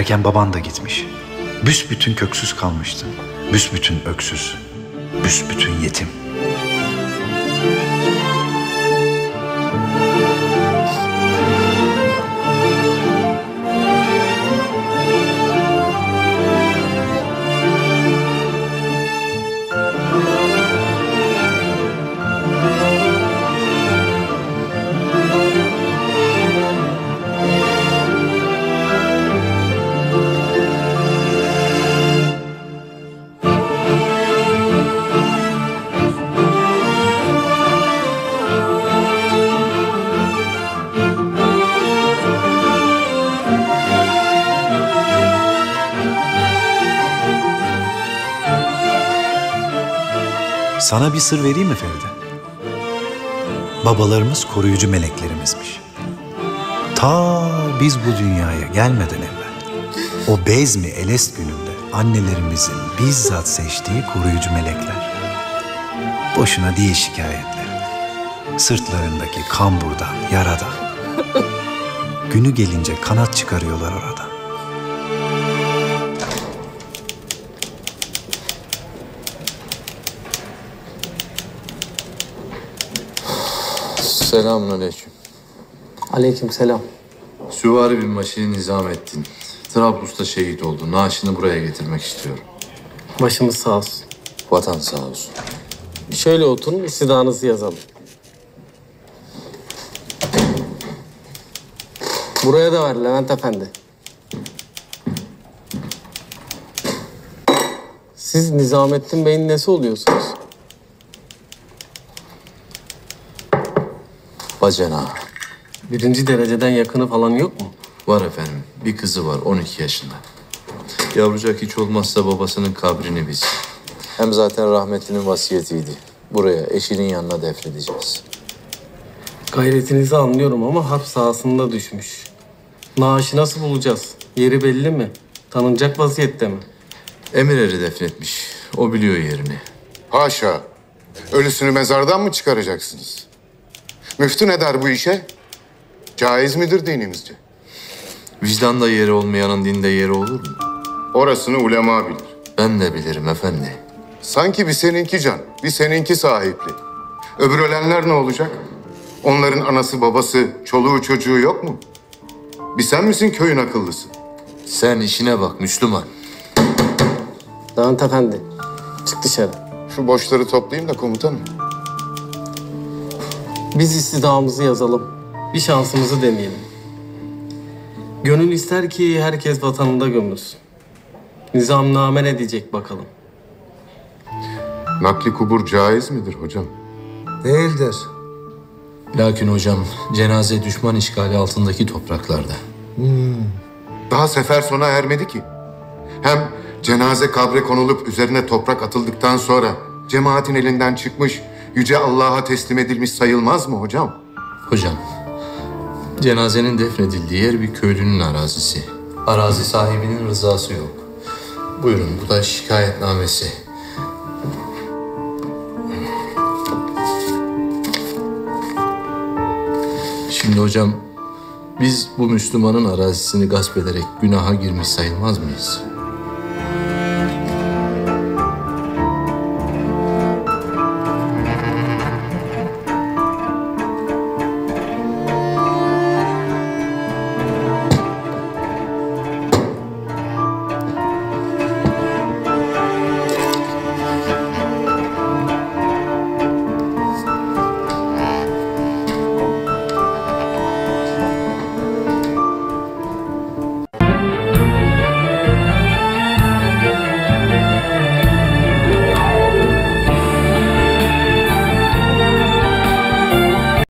Giderken baban da gitmiş. Büsbütün köksüz kalmıştın. Büsbütün öksüz. Büsbütün yetim. Sana bir sır vereyim mi Feride? Babalarımız koruyucu meleklerimizmiş. Ta biz bu dünyaya gelmeden evvel, o Bezmi Elest gününde annelerimizin bizzat seçtiği koruyucu melekler. Boşuna değil şikayetleri. Sırtlarındaki kamburdan, yaradan. Günü gelince kanat çıkarıyorlar oradan. Selamünaleyküm. Aleykümselam. Süvari binbaşı Nizamettin. Trablus'ta şehit oldu. Naaşını buraya getirmek istiyorum. Başımız sağ olsun. Vatan sağ olsun. Şöyle oturun, istidanızı yazalım. Buraya da ver Levent Efendi. Siz Nizamettin Bey'in nesi oluyorsunuz? Bacana. Birinci dereceden yakını falan yok mu? Var efendim. Bir kızı var 12 yaşında. Yavrucak hiç olmazsa babasının kabrini biz. Hem zaten rahmetlinin vasiyetiydi. Buraya eşinin yanına defnedeceğiz. Gayretinizi anlıyorum ama harp sahasında düşmüş. Naaşı nasıl bulacağız? Yeri belli mi? Tanınacak vaziyette mi? Emir eri defnetmiş. O biliyor yerini. Haşa. Ölüsünü mezardan mı çıkaracaksınız? Müftü ne der bu işe? Caiz midir dinimizce? Vicdanda yeri olmayanın dinde yeri olur mu? Orasını ulema bilir. Ben de bilirim efendi. Sanki bir seninki can, bir seninki sahipli. Öbür ölenler ne olacak? Onların anası babası, çoluğu çocuğu yok mu? Bir sen misin köyün akıllısı? Sen işine bak Müslüman. Levent Efendi, çık dışarı. Şu boşları toplayayım da komutanım. Biz istidamızı yazalım. Bir şansımızı deneyelim. Gönül ister ki herkes vatanında gömülsün. Nizamname ne diyecek bakalım. Nakli kubur caiz midir hocam? Değildir. Lakin hocam cenaze düşman işgali altındaki topraklarda. Daha sefer sona ermedi ki. Hem cenaze kabre konulup üzerine toprak atıldıktan sonra cemaatin elinden çıkmış, yüce Allah'a teslim edilmiş sayılmaz mı hocam? Hocam, cenazenin defnedildiği yer bir köylünün arazisi. Arazi sahibinin rızası yok. Buyurun, bu da şikayetnamesi. Şimdi hocam, biz bu Müslümanın arazisini gasp ederek günaha girmiş sayılmaz mıyız?